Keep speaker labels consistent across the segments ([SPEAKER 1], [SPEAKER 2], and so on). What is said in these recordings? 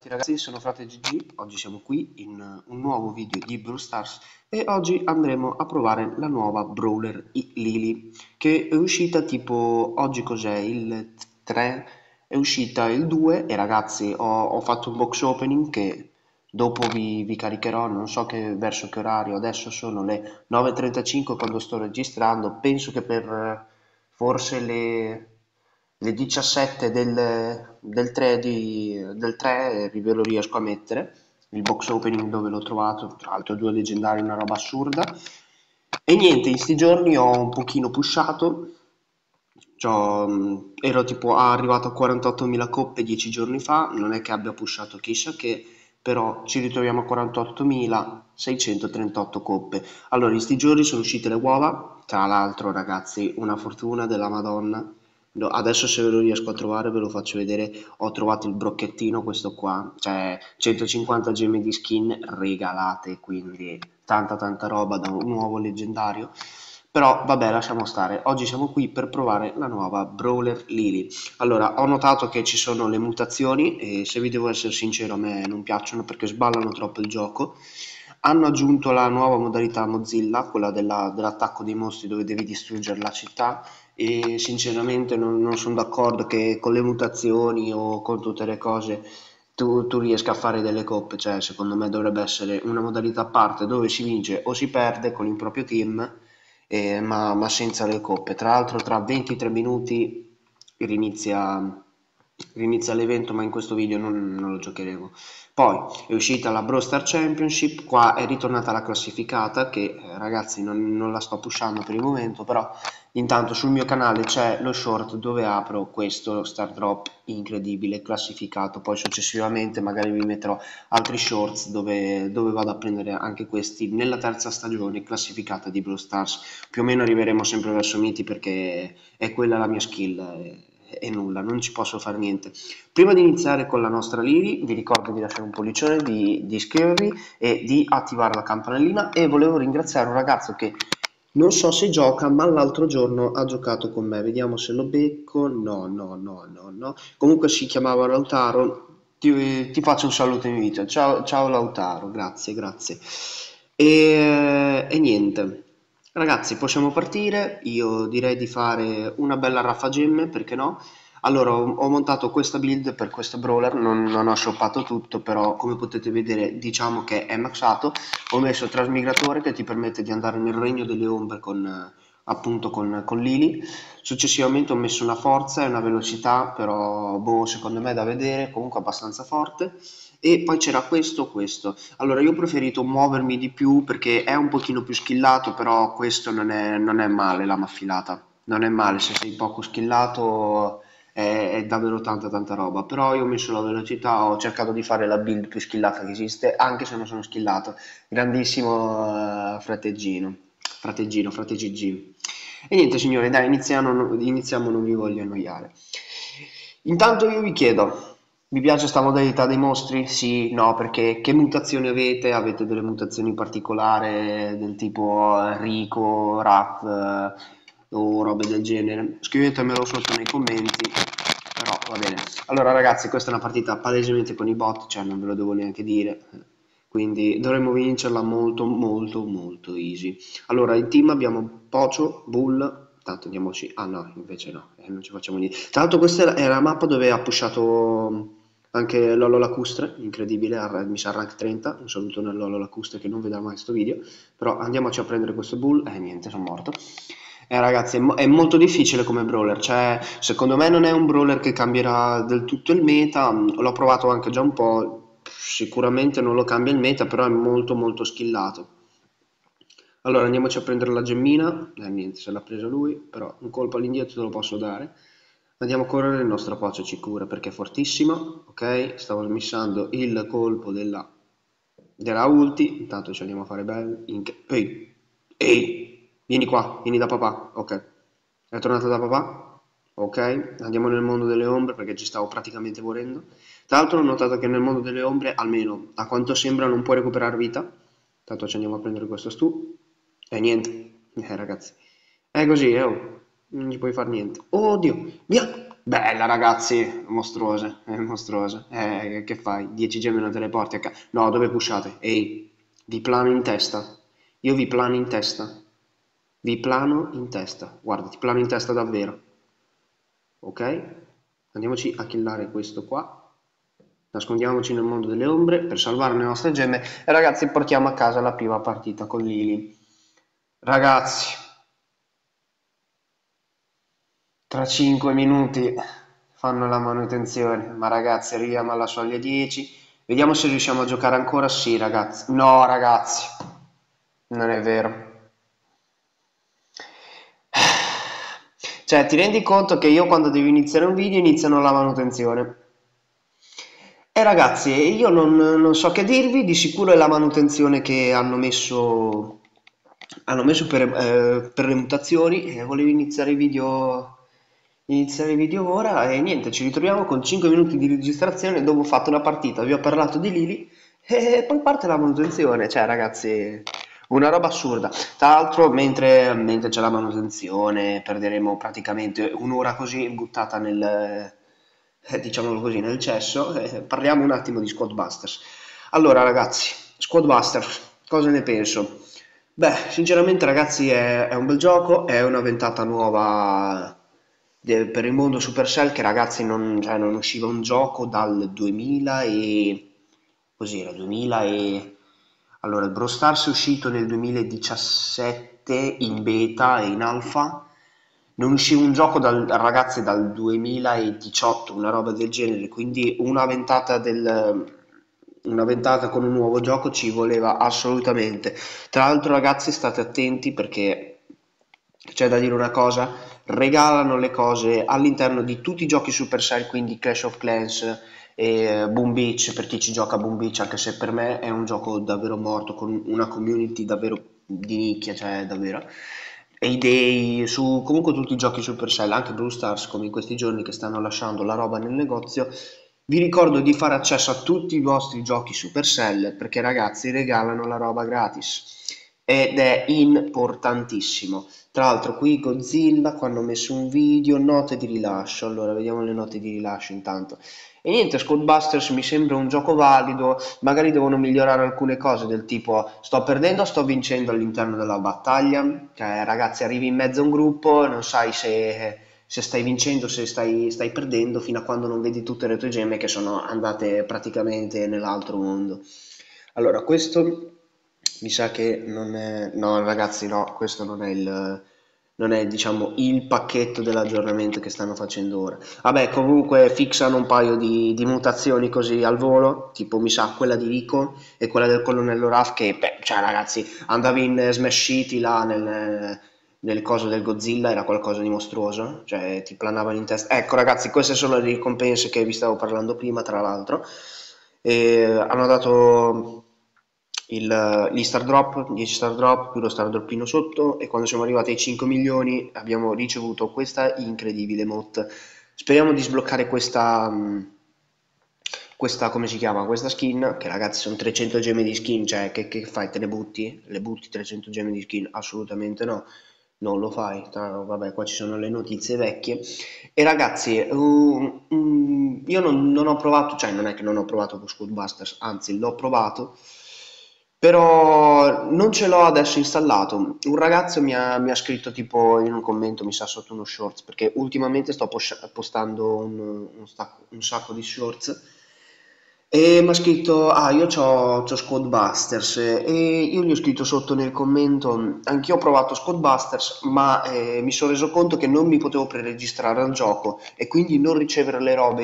[SPEAKER 1] Ragazzi, sono Frate GG, oggi siamo qui in un nuovo video di Brawl Stars e oggi andremo a provare la nuova Brawler Lily che è uscita tipo, oggi cos'è, il 3, è uscita il 2 e ragazzi ho fatto un box opening che dopo vi caricherò, non so verso che orario, adesso sono le 9:35 quando sto registrando, penso che per forse le 17 del 3, del 3 ve lo riesco a mettere, il box opening dove l'ho trovato, tra l'altro due leggendari, una roba assurda. E niente, in sti giorni ho un pochino pushato, ero tipo arrivato a 48.000 coppe 10 giorni fa, non è che abbia pushato chissà che, però ci ritroviamo a 48.638 coppe. Allora, in sti giorni sono uscite le uova, tra l'altro ragazzi, una fortuna della Madonna. No, adesso se ve lo riesco a trovare ve lo faccio vedere, ho trovato il brocchettino, questo qua, cioè 150 gemme di skin regalate, quindi tanta roba da un nuovo leggendario. Però vabbè, lasciamo stare, oggi siamo qui per provare la nuova Brawler Lily. Allora, ho notato che ci sono le mutazioni e se vi devo essere sincero a me non piacciono perché sballano troppo il gioco. Hanno aggiunto la nuova modalità Mozilla, quella dell'attacco dei mostri dove devi distruggere la città e sinceramente non sono d'accordo che con le mutazioni o con tutte le cose tu riesca a fare delle coppe, cioè secondo me dovrebbe essere una modalità a parte dove si vince o si perde con il proprio team, ma senza le coppe. Tra l'altro tra 23 minuti rinizia, rinizia l'evento, ma in questo video non lo giocheremo. Poi è uscita la Brawl Stars Championship, qua è ritornata la classificata che ragazzi non la sto pushando per il momento, però intanto sul mio canale c'è lo short dove apro questo Star Drop incredibile classificato, poi successivamente magari vi metterò altri shorts dove vado a prendere anche questi nella terza stagione classificata di Brawl Stars. Più o meno arriveremo sempre verso Miti perché è quella la mia skill e nulla, non ci posso fare niente. Prima di iniziare con la nostra Lily vi ricordo di lasciare un pollicione, di iscrivervi e di attivare la campanellina e volevo ringraziare un ragazzo che non so se gioca, ma l'altro giorno ha giocato con me. Vediamo se lo becco. No. Comunque si chiamava Lautaro. Ti faccio un saluto in video. Ciao Lautaro, grazie. E niente. Ragazzi, possiamo partire. Io direi di fare una bella raffa gemme, perché no? Allora, ho montato questa build per questo brawler, non ho shoppato tutto, però come potete vedere diciamo che è maxato. Ho messo il trasmigratore che ti permette di andare nel regno delle ombre appunto con Lily. Successivamente ho messo una forza e una velocità, però boh, secondo me è da vedere, comunque abbastanza forte. E poi c'era questo. Allora io ho preferito muovermi di più perché è un pochino più skillato, però questo non è male, l'ama affilata. Non è male, se sei poco skillato è davvero tanta roba. Però io ho messo la velocità, ho cercato di fare la build più skillata che esiste, anche se non sono skillato. Grandissimo frate GG. E niente signori, dai, iniziamo, non vi voglio annoiare. Intanto io vi chiedo, vi piace questa modalità dei mostri? Sì, no, perché che mutazioni avete? Avete delle mutazioni particolari del tipo Rico, Rat o robe del genere? Scrivetemelo sotto nei commenti, però va bene. Allora ragazzi, questa è una partita palesemente con i bot, cioè non ve lo devo neanche dire, quindi dovremmo vincerla molto easy. Allora, in team abbiamo Pocio, Bull, tanto andiamoci, ah no, invece no, non ci facciamo niente. Tra l'altro questa è la mappa dove ha pushato anche Lolo Lacustre, incredibile, mi sa rank 30, un saluto nel Lolo Lacustre che non vedrà mai questo video, però andiamoci a prendere questo Bull, niente, sono morto. Ragazzi, è molto difficile come brawler, cioè secondo me non è un brawler che cambierà del tutto il meta, l'ho provato anche già un po', sicuramente non lo cambia il meta, però è molto skillato. Allora andiamoci a prendere la gemmina, niente, se l'ha presa lui, però un colpo all'indietro te lo posso dare. Andiamo a correre, il nostro Pocio ci cura perché è fortissima, ok? Stavo smissando il colpo della ulti, intanto ci andiamo a fare bello. Ehi, vieni qua, vieni da papà, ok. È tornata da papà? Ok, andiamo nel mondo delle ombre perché ci stavo praticamente morendo. Tra l'altro ho notato che nel mondo delle ombre, almeno a quanto sembra, non puoi recuperare vita. Tanto ci andiamo a prendere questo stu. E niente, ragazzi. È così, oh. Non ci puoi fare niente. Oddio, via! Bella ragazzi, mostruosa, è mostruosa. Che fai? 10 gemme non te le porti a casa? No, dove pushate? Ehi, vi plano in testa. Io vi plano in testa. Vi plano in testa. Guarda, ti plano in testa davvero. Ok? Andiamoci a killare questo qua. Nascondiamoci nel mondo delle ombre per salvare le nostre gemme. E ragazzi, portiamo a casa la prima partita con Lily. Ragazzi, tra 5 minuti fanno la manutenzione, ma ragazzi arriviamo alla soglia 10, vediamo se riusciamo a giocare ancora, sì ragazzi, no ragazzi, non è vero. Cioè ti rendi conto che io quando devo iniziare un video iniziano la manutenzione. E ragazzi, io non so che dirvi, di sicuro è la manutenzione che hanno messo per le mutazioni e volevo iniziare il video ora e niente, ci ritroviamo con 5 minuti di registrazione dopo ho fatto una partita, vi ho parlato di Lily e poi parte la manutenzione, cioè ragazzi, una roba assurda. Tra l'altro, mentre c'è la manutenzione, perderemo praticamente un'ora così buttata diciamolo così, nel cesso. Parliamo un attimo di Squadbusters. Allora, ragazzi, Squadbusters, cosa ne penso? Beh, sinceramente, ragazzi, è un bel gioco, è una ventata nuova per il mondo Supercell che ragazzi cioè, non usciva un gioco dal 2000 e cos'era 2000 e allora il Brawl Stars è uscito nel 2017 in beta e in alfa, non usciva un gioco ragazzi dal 2018, una roba del genere, quindi una ventata con un nuovo gioco ci voleva assolutamente. Tra l'altro ragazzi state attenti perché c'è da dire una cosa, regalano le cose all'interno di tutti i giochi Supercell, quindi Clash of Clans e Boom Beach, per chi ci gioca a Boom Beach, anche se per me è un gioco davvero morto, con una community davvero di nicchia, cioè davvero. E idei su comunque tutti i giochi Supercell, anche Blue Stars, come in questi giorni che stanno lasciando la roba nel negozio. Vi ricordo di fare accesso a tutti i vostri giochi Supercell perché ragazzi regalano la roba gratis ed è importantissimo. Tra l'altro qui Godzilla qua hanno messo un video, note di rilascio, allora vediamo le note di rilascio intanto. E niente, Squadbusters mi sembra un gioco valido, magari devono migliorare alcune cose del tipo sto perdendo o sto vincendo all'interno della battaglia, cioè ragazzi arrivi in mezzo a un gruppo, non sai se stai vincendo, se stai perdendo, fino a quando non vedi tutte le tue gemme che sono andate praticamente nell'altro mondo. Allora, questo mi sa che non è... No, ragazzi, no, questo non è, diciamo, il pacchetto dell'aggiornamento che stanno facendo ora. Vabbè, comunque fixano un paio di mutazioni così al volo, tipo mi sa quella di Rico e quella del colonnello Ruff che, beh, cioè ragazzi, andavi in Smash City là nel coso del Godzilla, era qualcosa di mostruoso, cioè ti planavano in testa. Ecco ragazzi, queste sono le ricompense che vi stavo parlando prima, tra l'altro. E hanno dato gli star drop, 10 star drop più lo star droppino sotto e quando siamo arrivati ai 5 milioni abbiamo ricevuto questa incredibile mod. Speriamo di sbloccare questa come si chiama? Questa skin, che ragazzi sono 300 gemme di skin, cioè che fai? Te le butti? Le butti 300 gemme di skin? Assolutamente no, non lo fai. Vabbè, qua ci sono le notizie vecchie. E ragazzi, io non ho provato, cioè non è che non ho provato con Scootbusters, anzi l'ho provato, però non ce l'ho adesso installato. Un ragazzo mi ha scritto tipo in un commento, mi sa sotto uno shorts, perché ultimamente sto postando un sacco di shorts. E mi ha scritto, ah, io c'ho Squadbusters e io gli ho scritto sotto nel commento, anch'io ho provato Squadbusters, ma mi sono reso conto che non mi potevo preregistrare al gioco e quindi non ricevere le robe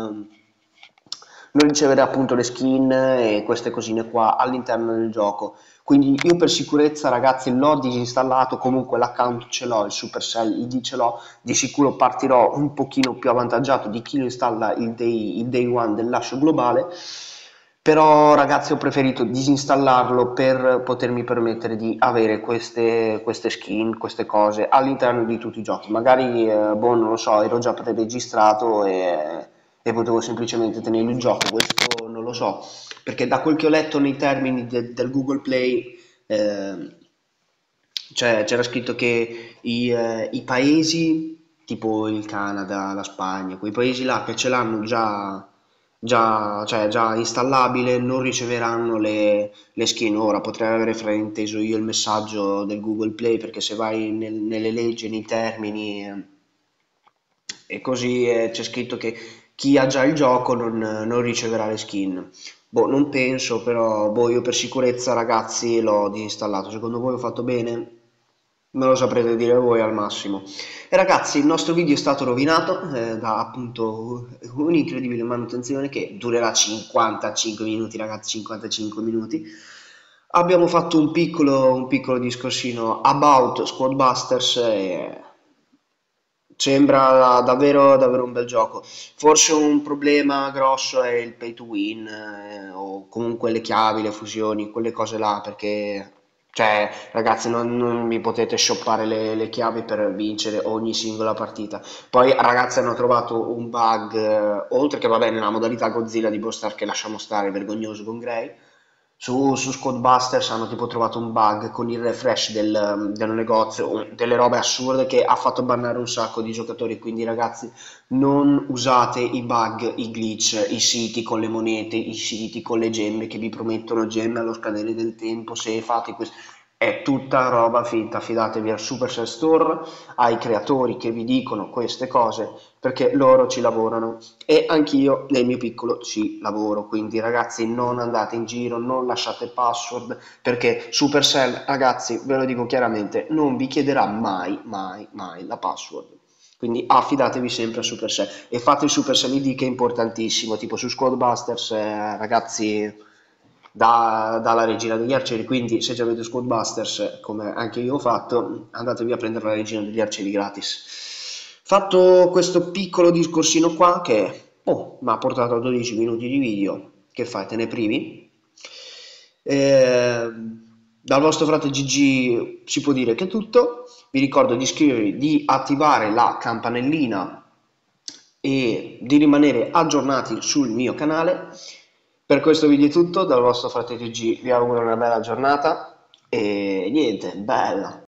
[SPEAKER 1] non ricevere appunto le skin e queste cosine qua all'interno del gioco. Quindi io per sicurezza ragazzi l'ho disinstallato, comunque l'account ce l'ho, il Supercell ID ce l'ho, di sicuro partirò un pochino più avvantaggiato di chi lo installa il day one del lascio globale, però ragazzi ho preferito disinstallarlo per potermi permettere di avere queste skin, queste cose all'interno di tutti i giochi. Magari, boh, non lo so, ero già preregistrato e potevo semplicemente tenere il gioco, questo non lo so, perché da quel che ho letto nei termini del Google Play c'era scritto che i paesi tipo il Canada, la Spagna, quei paesi là che ce l'hanno cioè già installabile, non riceveranno le skin. Ora potrei avere frainteso io il messaggio del Google Play, perché se vai nelle leggi, nei termini, e così c'è scritto che chi ha già il gioco non riceverà le skin. Boh, non penso, però boh, io per sicurezza ragazzi l'ho disinstallato. Secondo voi ho fatto bene? Me lo saprete dire voi al massimo. E ragazzi, il nostro video è stato rovinato da appunto un'incredibile manutenzione che durerà 55 minuti, ragazzi, 55 minuti. Abbiamo fatto un piccolo discorsino about Squadbusters e sembra davvero, davvero un bel gioco. Forse un problema grosso è il pay to win, o comunque le chiavi, le fusioni, quelle cose là, perché, cioè, ragazzi, non mi potete shoppare le chiavi per vincere ogni singola partita. Poi, ragazzi, hanno trovato un bug, oltre che, vabbè, nella modalità Godzilla di Bostar, che lasciamo stare, vergognoso con Grey. Su Codebusters hanno tipo trovato un bug con il refresh del negozio, delle robe assurde che ha fatto bannare un sacco di giocatori. Quindi ragazzi, non usate i bug, i glitch, i siti con le monete, i siti con le gemme che vi promettono gemme allo scadere del tempo. Se fate questo, è tutta roba finta. Fidatevi al Supercell Store, ai creatori che vi dicono queste cose, perché loro ci lavorano e anch'io nel mio piccolo ci lavoro. Quindi ragazzi, non andate in giro, non lasciate password, perché Supercell, ragazzi, ve lo dico chiaramente, non vi chiederà mai, mai, mai la password. Quindi affidatevi sempre a Supercell e fate il Supercell ID, che è importantissimo, tipo su Squadbusters, ragazzi, dalla regina degli arcieri. Quindi se già avete Squadbusters, come anche io ho fatto, andatevi a prendere la regina degli arcieri gratis. Fatto questo piccolo discorsino qua, che mi ha portato a 12 minuti di video, che fai, te ne privi? Dal vostro frate GG si può dire che è tutto. Vi ricordo di iscrivervi, di attivare la campanellina e di rimanere aggiornati sul mio canale. Per questo video è tutto, dal vostro frate GG vi auguro una bella giornata e niente, bella!